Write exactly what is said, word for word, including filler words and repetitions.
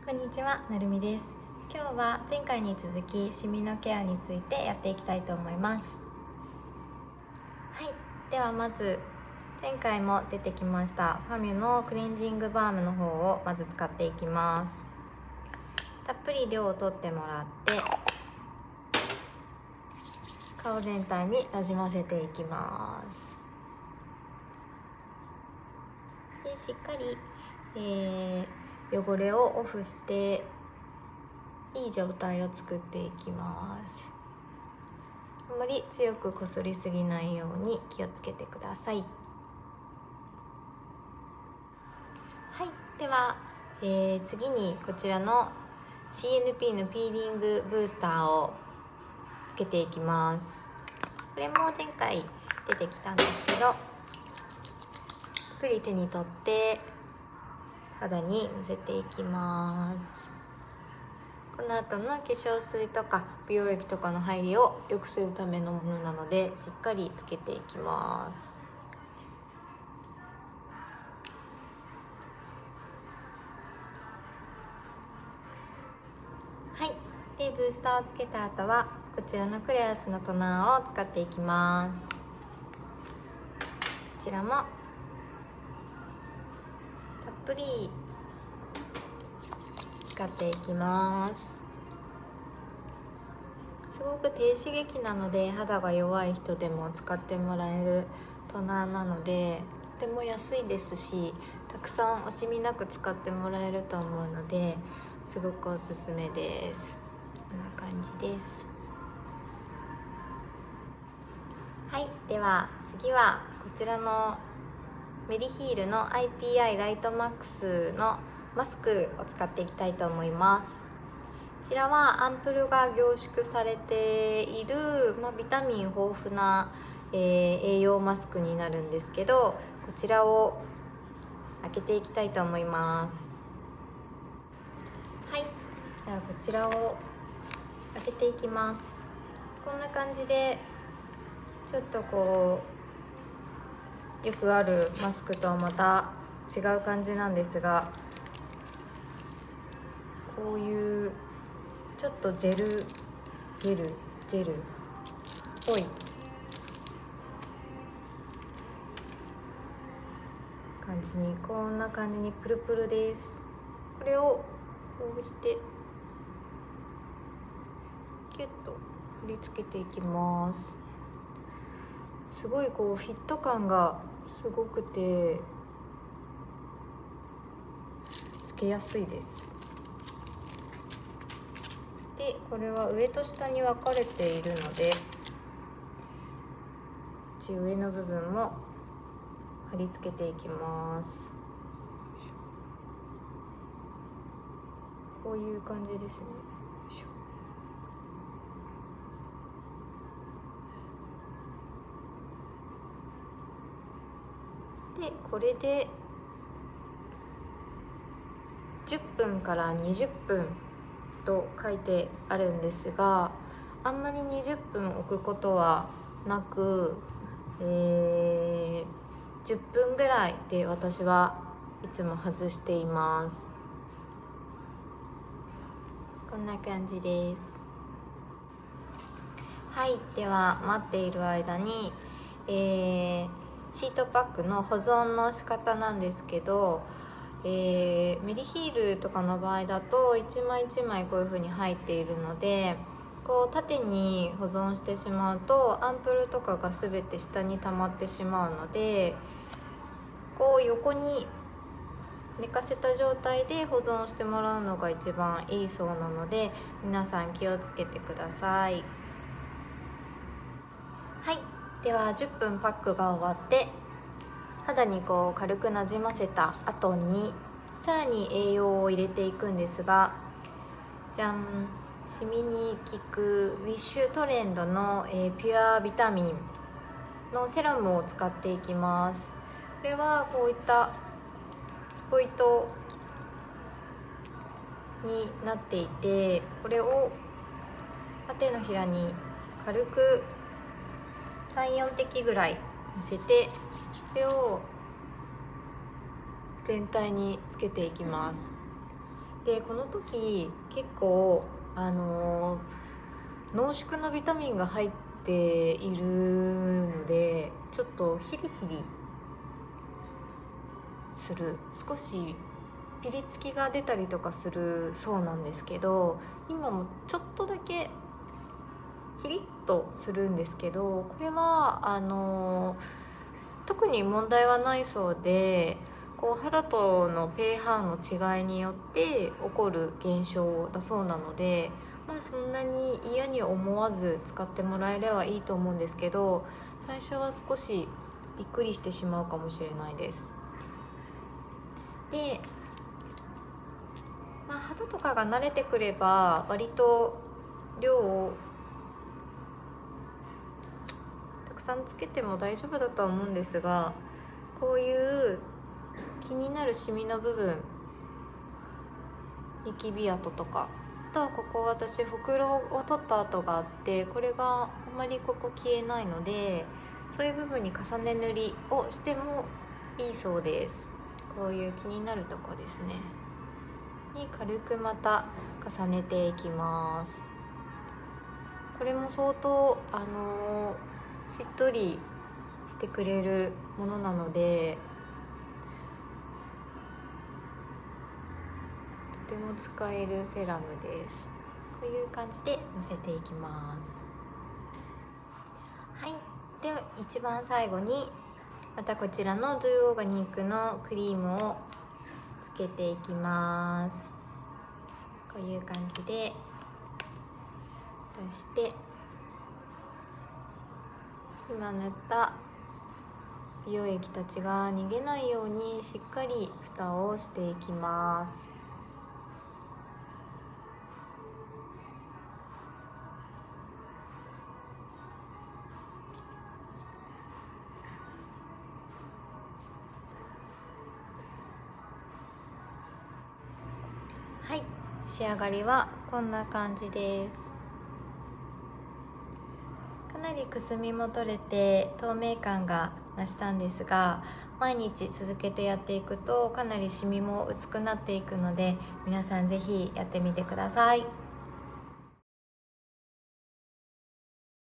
こんにちは、なるみです。今日は前回に続きシミのケアについてやっていきたいと思います。はい、ではまず前回も出てきましたファミュのクレンジングバームの方をまず使っていきます。たっぷり量を取ってもらって顔全体になじませていきます。でしっかり、えー汚れをオフしていい状態を作っていきます。あまり強くこすりすぎないように気をつけてください。はい、では、えー、次にこちらの シーエヌピー のピーリングブースターをつけていきます。これも前回出てきたんですけど、たっぷり手に取って肌にのせていきます。この後の化粧水とか美容液とかの入りを良くするためのものなので、しっかりつけていきます。はい、でブースターをつけた後はこちらのクレアスのトナーを使っていきます。こちらもたっぷり使っていきます。すごく低刺激なので肌が弱い人でも使ってもらえるトナーなので、とても安いですし、たくさん惜しみなく使ってもらえると思うので、すごくおすすめです。こんな感じです。はい、では次はこちらのメディヒールの アイピーアイ ライトマックスのマスクを使っていきたいと思います。こちらはアンプルが凝縮されている、まあ、ビタミン豊富な、えー、栄養マスクになるんですけど、こちらを開けていきたいと思います。はい、ではこちらを開けていきます。こんな感じでちょっとこうよくあるマスクとはまた違う感じなんですが、こういうちょっとジェルジェルジェルっぽい感じに、こんな感じにプルプルです。これをこうしてキュッと振り付けていきます。すごいこうフィット感がすごくてつけやすいです。でこれは上と下に分かれているので、上の部分も貼り付けていきます。こういう感じですね。でこれでじゅっぷんからにじゅっぷんと書いてあるんですが、あんまりにじゅっぷん置くことはなく、えー、じゅっぷんぐらいで私はいつも外しています。こんな感じです。はい、では待っている間に、えー、シートパックの保存の仕方なんですけど、えー、メディヒールとかの場合だと一枚一枚こういう風に入っているので、こう縦に保存してしまうとアンプルとかが全て下に溜まってしまうので、こう横に寝かせた状態で保存してもらうのが一番いいそうなので、皆さん気をつけてください。はい、ではじゅっぷんパックが終わって肌にこう軽くなじませた後にさらに栄養を入れていくんですが、じゃん、シミに効くウィッシュトレンドの、えー、ピュアビタミンのセラムを使っていきます。これはこういったスポイトになっていて、これを手のひらに軽くさん、よんてきぐらいのせて、これを全体につけていきます。 でこの時結構あのー、濃縮のビタミンが入っているのでちょっとヒリヒリする、少しピリつきが出たりとかするそうなんですけど、今もちょっとだけヒリッとするんですけど、これはあの特に問題はないそうで、こう肌との pH の違いによって起こる現象だそうなので、まあ、そんなに嫌に思わず使ってもらえればいいと思うんですけど、最初は少しびっくりしてしまうかもしれないです。で、まあ、肌とかが慣れてくれば割と量をたくさんつけても大丈夫だとは思うんですが、こういう気になるシミの部分、ニキビ跡とか、あとはここ私ほくろを取った跡があって、これがあんまりここ消えないので、そういう部分に重ね塗りをしてもいいそうです。こういう気になるとこですねに軽くまた重ねていきます。これも相当あのー、しっとりしてくれるものなので、とても使えるセラムです。こういう感じでのせていきます。はい、では一番最後にまたこちらの Do オーガニックのクリームをつけていきます。こういう感じで出して、今塗った美容液たちが逃げないようにしっかり蓋をしていきます。はい、仕上がりはこんな感じです。かなりくすみも取れて透明感が増したんですが、毎日続けてやっていくとかなりシミも薄くなっていくので、皆さんぜひやってみてください。